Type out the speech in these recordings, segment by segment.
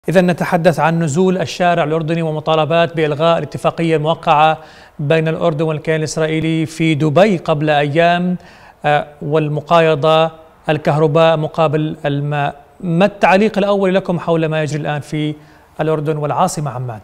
إذا نتحدث عن نزول الشارع الأردني ومطالبات بإلغاء الاتفاقية الموقعة بين الأردن والكيان الإسرائيلي في دبي قبل أيام، والمقايضة الكهرباء مقابل الماء. ما التعليق الأول لكم حول ما يجري الآن في الأردن والعاصمة عمان؟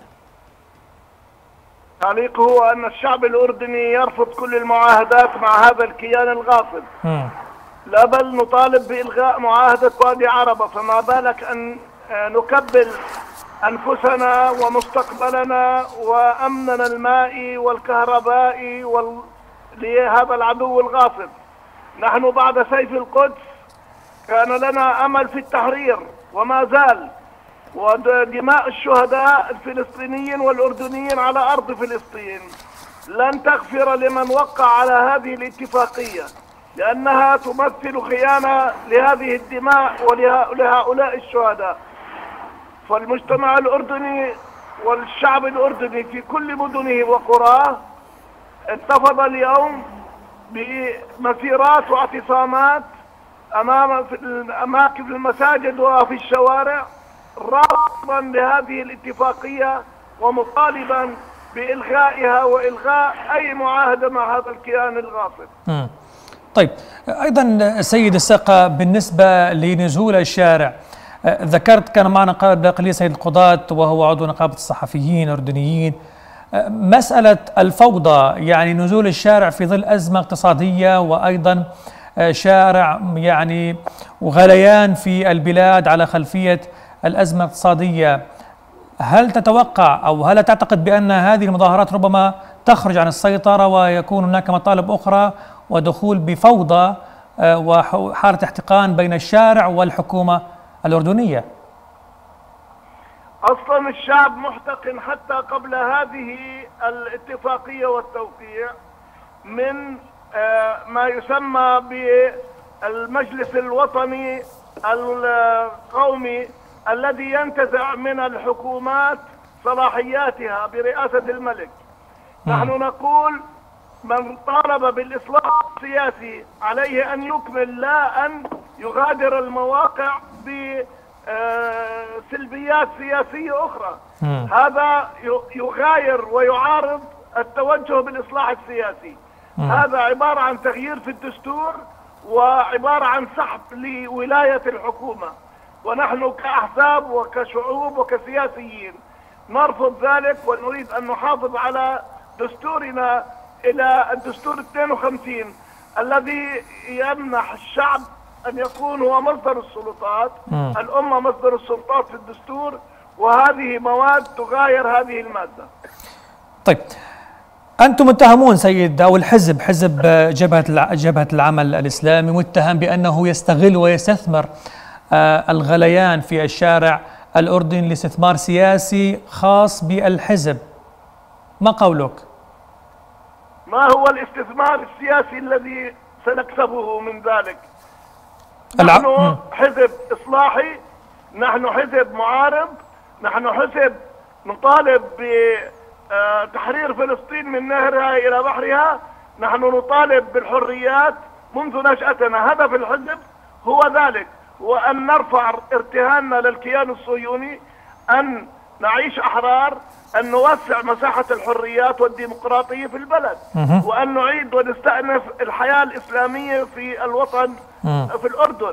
تعليق هو أن الشعب الأردني يرفض كل المعاهدات مع هذا الكيان الغاصب. لا بل نطالب بإلغاء معاهدة وادي عربة، فما بالك أن نكبل أنفسنا ومستقبلنا وأمننا المائي والكهربائي لهذا العدو الغاصب. نحن بعد سيف القدس كان لنا أمل في التحرير وما زال، ودماء الشهداء الفلسطينيين والأردنيين على أرض فلسطين لن تغفر لمن وقع على هذه الاتفاقية، لأنها تمثل خيانة لهذه الدماء ولهؤلاء الشهداء. فالمجتمع الأردني والشعب الأردني في كل مدنه وقراه انتفض اليوم بمسيرات واعتصامات أمام أماكن المساجد وفي الشوارع، رافضا لهذه الاتفاقية ومطالبا بإلغائها وإلغاء أي معاهدة مع هذا الكيان الغاصب. طيب، أيضا سيد السقا، بالنسبة لنزول الشارع، ذكرت كان معنا قبل قليل سيد القضاة وهو عضو نقابة الصحفيين الأردنيين، مسألة الفوضى، يعني نزول الشارع في ظل أزمة اقتصادية وأيضا شارع يعني وغليان في البلاد على خلفية الأزمة الاقتصادية. هل تتوقع أو هل تعتقد بأن هذه المظاهرات ربما تخرج عن السيطرة ويكون هناك مطالب أخرى ودخول بفوضى وحالة احتقان بين الشارع والحكومة الأردنية؟ أصلا الشعب محتقن حتى قبل هذه الاتفاقية والتوقيع من ما يسمى بالمجلس الوطني القومي الذي ينتزع من الحكومات صلاحياتها برئاسة الملك. نحن نقول من طالب بالإصلاح السياسي عليه أن يكمل، لا أن يغادر المواقع بسلبيات سياسية أخرى. هذا يغاير ويعارض التوجه بالإصلاح السياسي. هذا عبارة عن تغيير في الدستور وعبارة عن سحب لولاية الحكومة، ونحن كأحزاب وكشعوب وكسياسيين نرفض ذلك، ونريد أن نحافظ على دستورنا إلى الدستور 52 الذي يمنح الشعب أن يكون هو مصدر السلطات. الأمة مصدر السلطات في الدستور، وهذه مواد تغاير هذه المادة. طيب، أنتم متهمون سيد أو الحزب، حزب جبهة العمل الإسلامي، متهم بأنه يستغل ويستثمر الغليان في الشارع الأردني لاستثمار سياسي خاص بالحزب. ما قولك؟ ما هو الاستثمار السياسي الذي سنكسبه من ذلك؟ نحن حزب إصلاحي، نحن حزب معارض، نحن حزب نطالب بتحرير فلسطين من نهرها إلى بحرها، نحن نطالب بالحريات منذ نشأتنا. هدف الحزب هو ذلك، وأن نرفع ارتهاننا للكيان الصهيوني، أن نعيش أحرار، أن نوسع مساحة الحريات والديمقراطية في البلد، وأن نعيد ونستأنف الحياة الإسلامية في الوطن في الأردن.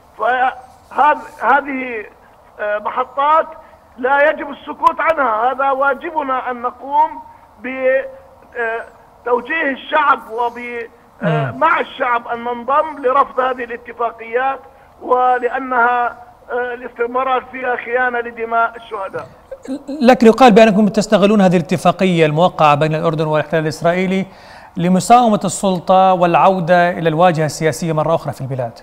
فهذه محطات لا يجب السكوت عنها، هذا واجبنا أن نقوم بتوجيه الشعب مع الشعب أن ننضم لرفض هذه الاتفاقيات، ولأنها الاستمرار فيها خيانة لدماء الشهداء. لكن يقال بأنكم تستغلون هذه الاتفاقية الموقعة بين الأردن والاحتلال الإسرائيلي لمساومة السلطة والعودة إلى الواجهة السياسية مرة أخرى في البلاد.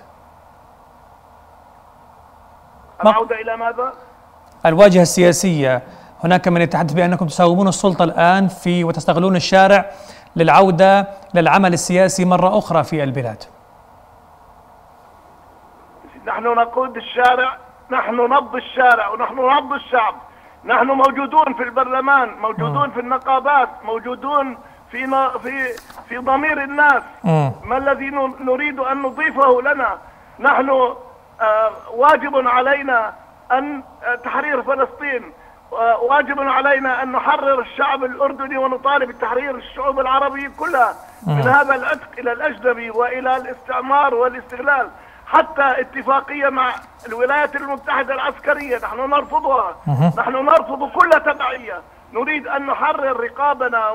العودة إلى ماذا؟ الواجهة السياسية. هناك من يتحدث بأنكم تساومون السلطة الآن وتستغلون الشارع للعودة للعمل السياسي مرة أخرى في البلاد. نحن نقود الشارع، نحن نبض الشارع، ونحن نبض الشعب. نحن موجودون في البرلمان، موجودون في النقابات، موجودون في ضمير الناس. ما الذي نريد أن نضيفه لنا؟ نحن واجب علينا أن تحرير فلسطين. واجب علينا أن نحرر الشعب الأردني ونطالب بتحرير الشعوب العربية كلها من هذا العتق إلى الأجنبي وإلى الاستعمار والاستغلال. حتى اتفاقية مع الولايات المتحدة العسكرية نحن نرفضها. نحن نرفض كل تبعية. نريد أن نحرر رقابنا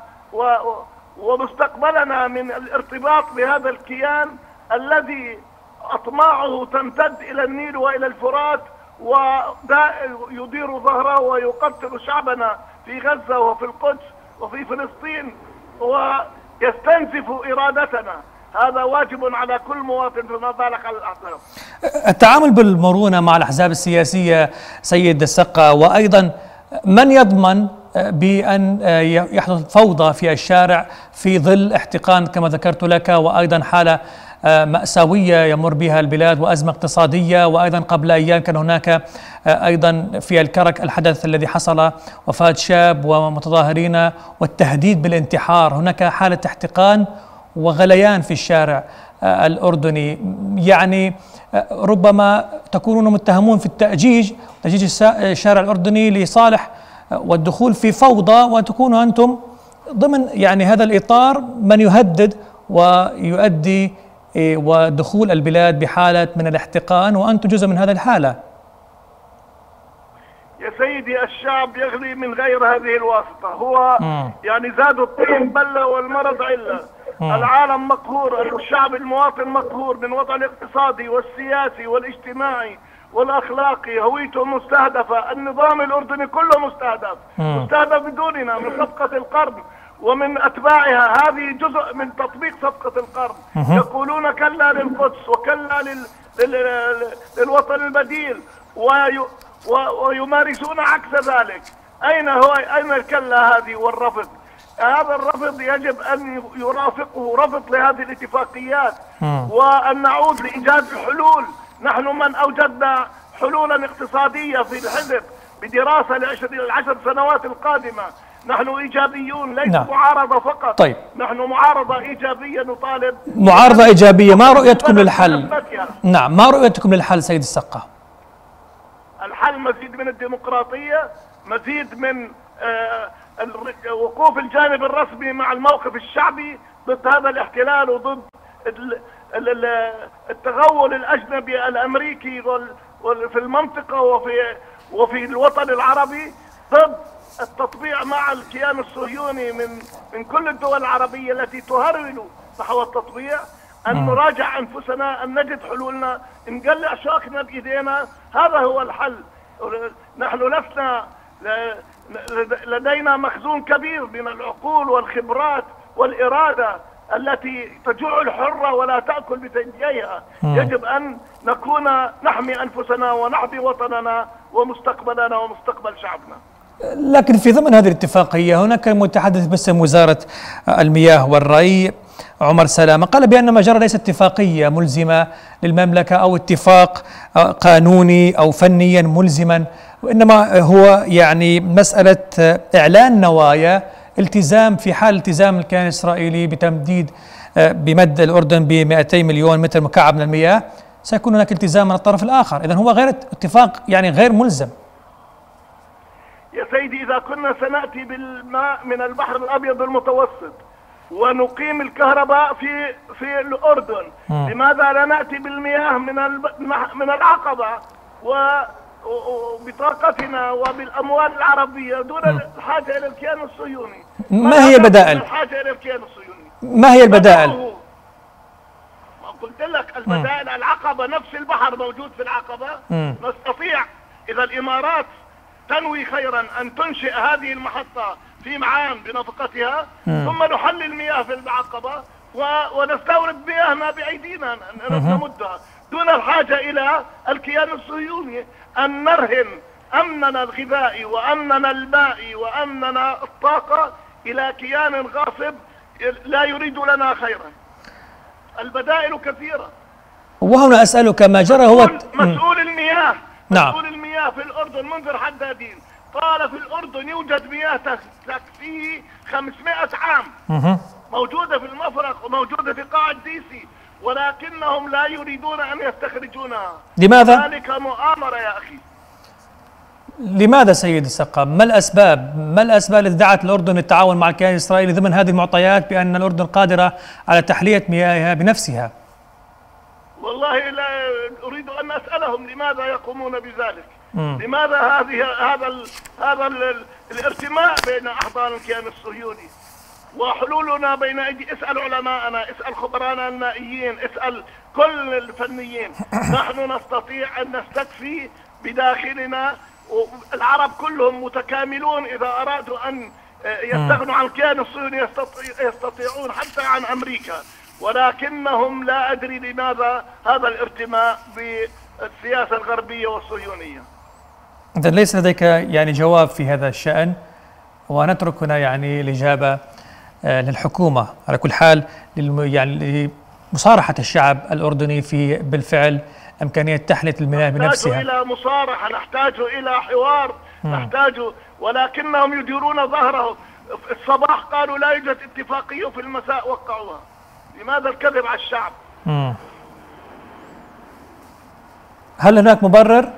ومستقبلنا من الارتباط بهذا الكيان الذي أطماعه تمتد إلى النيل وإلى الفرات، ويدير ظهره ويقتل شعبنا في غزة وفي القدس وفي فلسطين ويستنزف إرادتنا. هذا واجب على كل مواطن فما بالك على الأحزاب. التعامل بالمرونة مع الأحزاب السياسية سيد السقا، وأيضا من يضمن بأن يحدث فوضى في الشارع في ظل احتقان كما ذكرت لك، وأيضا حالة مأساوية يمر بها البلاد وأزمة اقتصادية، وأيضا قبل أيام كان هناك أيضا في الكرك الحدث الذي حصل، وفاة شاب ومتظاهرين والتهديد بالانتحار. هناك حالة احتقان وغليان في الشارع الأردني، يعني ربما تكونون متهمون في تأجيج الشارع الأردني لصالح والدخول في فوضى، وتكونوا أنتم ضمن يعني هذا الإطار من يهدد ويؤدي ودخول البلاد بحالة من الاحتقان، وأنتم جزء من هذه الحالة. يا سيدي الشعب يغلي من غير هذه الواسطة. هو يعني زاد الطين بلة والمرض علة. العالم مقهور، الشعب المواطن مقهور من وضع الاقتصادي والسياسي والاجتماعي والأخلاقي. هويته مستهدفة. النظام الأردني كله مستهدف. مستهدف بدوننا من صفقة القرن ومن أتباعها. هذه جزء من تطبيق صفقة القرن. يقولون كلا للقدس وكلا للوطن البديل ويمارسون عكس ذلك. أين الكلا هذه والرفض؟ هذا الرفض يجب أن يرافقه رفض لهذه الاتفاقيات، وأن نعود لإيجاد الحلول. نحن من أوجدنا حلولا اقتصادية في الحزب بدراسة ل10 سنوات القادمة. نحن إيجابيون، ليس معارضة فقط. طيب. نحن معارضة إيجابية نطالب معارضة إيجابية. ما رؤيتكم للحل؟ نعم، ما رؤيتكم للحل سيد السقا؟ الحل مزيد من الديمقراطية، مزيد من وقوف الجانب الرسمي مع الموقف الشعبي ضد هذا الاحتلال وضد التغول الأجنبي الأمريكي في المنطقة وفي الوطن العربي، ضد التطبيع مع الكيان الصهيوني من كل الدول العربية التي تهرول نحو التطبيع. أن نراجع أنفسنا، أن نجد حلولنا، نقلع شوكنا بإيدينا. هذا هو الحل. نحن لسنا لدينا مخزون كبير من العقول والخبرات والإرادة التي تجوع الحرة ولا تأكل بثدييها. يجب أن نكون نحمي أنفسنا ونحمي وطننا ومستقبلنا ومستقبل شعبنا. لكن في ضمن هذه الاتفاقية هناك متحدث باسم وزارة المياه والري عمر سلامة قال بأن ما جرى ليس اتفاقية ملزمة للمملكة أو اتفاق قانوني أو فنيا ملزما، وإنما هو يعني مسألة إعلان نوايا التزام في حال التزام الكيان الإسرائيلي بتمديد بمد الأردن ب200 مليون متر مكعب من المياه، سيكون هناك التزام من الطرف الآخر. إذن هو غير اتفاق يعني غير ملزم. يا سيدي، إذا كنا سنأتي بالماء من البحر الأبيض المتوسط ونقيم الكهرباء في الأردن، لماذا لا نأتي بالمياه من العقبة وبطاقتنا وبالأموال العربية دون الحاجة إلى الكيان الصهيوني؟ ما هي البدائل؟ الحاجة إلى الكيان الصهيوني. ما هي البدائل؟ قلت لك البدائل العقبة، نفس البحر موجود في العقبة. نستطيع إذا الإمارات تنوي خيرا أن تنشئ هذه المحطة في معان بنفقتها، ثم نحلل المياه في العقبة ونستورد مياهنا بأيدينا نمدها دون الحاجة إلى الكيان الصهيوني. أن نرهن أمننا الغذائي وأمننا المائي وأمننا الطاقة إلى كيان غاصب لا يريد لنا خيرا. البدائل كثيرة. وهنا أسألك ما جرى هو مسؤول المياه. نعم. مسؤول المياه في الأردن منذر حدادين قال في الأردن يوجد مياه تكفيه 500 عام. موجودة في المفرق وموجودة في قاع الديسي، ولكنهم لا يريدون أن يستخرجونها. لماذا؟ ذلك مؤامرة يا أخي. لماذا سيد السقا؟ ما الأسباب التي دعت الأردن للتعاون مع الكيان الإسرائيلي ضمن هذه المعطيات بأن الأردن قادرة على تحلية مياهها بنفسها؟ والله لا أريد أن أسألهم لماذا يقومون بذلك. لماذا هذا الارتماء بين أحضان الكيان الصهيوني وحلولنا بين أيدي. اسأل علماءنا، اسأل خبرانا المائيين، اسأل كل الفنيين. نحن نستطيع أن نستكفي بداخلنا، العرب كلهم متكاملون. إذا أرادوا أن يستغنوا عن الكيان الصهيوني يستطيعون، حتى عن أمريكا. ولكنهم لا أدري لماذا هذا الارتماء بالسياسة الغربية والصهيونية. إذن ليس لديك يعني جواب في هذا الشأن، ونترك هنا يعني الإجابة للحكومة على كل حال، يعني لمصارحة الشعب الأردني في بالفعل إمكانية تحلية المياه بنفسها. نحتاج إلى مصارحة، نحتاج إلى حوار، نحتاج، ولكنهم يديرون ظهرهم. الصباح قالوا لا يوجد اتفاقية، في المساء وقعوها. لماذا الكذب على الشعب؟ هل هناك مبرر؟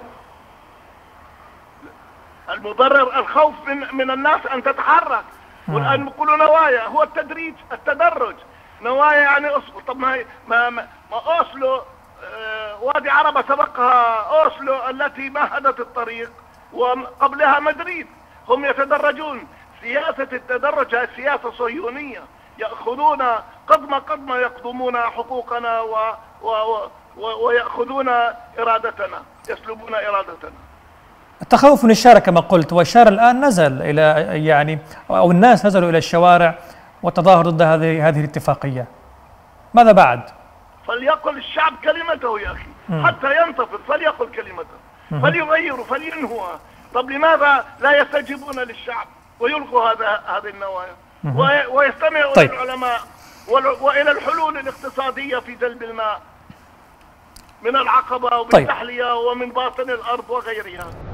المبرر الخوف من الناس أن تتحرك. والآن يقولوا نوايا، هو التدرج. نوايا يعني أصبر. طب ما أوسلو، وادي عربة سبقها أوسلو التي مهدت الطريق، وقبلها مدريد. هم يتدرجون. سياسة التدرج هي سياسة صهيونية. يأخذون قدم يقدمون حقوقنا ويأخذون إرادتنا، يسلبون إرادتنا. التخوف من الشارع كما قلت، والشارع الآن نزل إلى يعني أو الناس نزلوا إلى الشوارع والتظاهر ضد هذه الاتفاقية. ماذا بعد؟ فليقل الشعب كلمته يا أخي، حتى ينتفض فليقل كلمته، فليغيروا فلينهوها. طب لماذا لا يستجيبون للشعب ويلقوا هذه النوايا ويستمعوا إلى العلماء وإلى الحلول الاقتصادية في جلب الماء من العقبة ومن التحلية ومن باطن الأرض وغيرها؟